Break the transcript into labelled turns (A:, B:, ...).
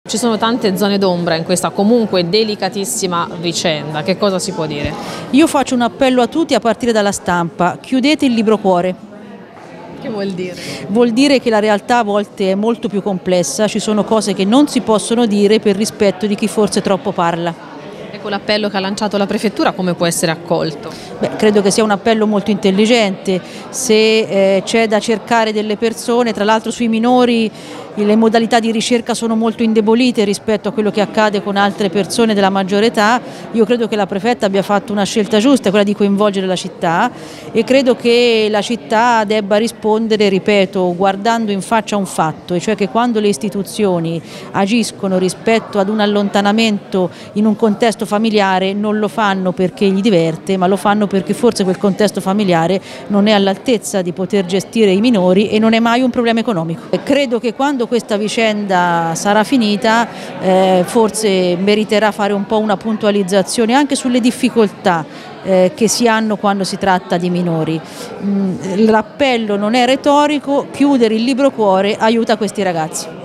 A: Ci sono tante zone d'ombra in questa comunque delicatissima vicenda, che cosa si può dire?
B: Io faccio un appello a tutti a partire dalla stampa: chiudete il libro cuore.
A: Che vuol dire?
B: Vuol dire che la realtà a volte è molto più complessa, ci sono cose che non si possono dire per rispetto di chi forse troppo parla.
A: Ecco, l'appello che ha lanciato la prefettura come può essere accolto?
B: Credo che sia un appello molto intelligente. Se c'è da cercare delle persone, tra l'altro sui minori le modalità di ricerca sono molto indebolite rispetto a quello che accade con altre persone della maggiore età, io credo che la prefetta abbia fatto una scelta giusta, quella di coinvolgere la città, e credo che la città debba rispondere, ripeto, guardando in faccia un fatto, e cioè che quando le istituzioni agiscono rispetto ad un allontanamento in un contesto familiare non lo fanno perché gli diverte, ma lo fanno perché forse quel contesto familiare non è all'altezza di poter gestire i minori e non è mai un problema economico. Credo che quando questa vicenda sarà finita forse meriterà fare un po' una puntualizzazione anche sulle difficoltà che si hanno quando si tratta di minori. L'appello non è retorico: chiudere il libro cuore aiuta questi ragazzi.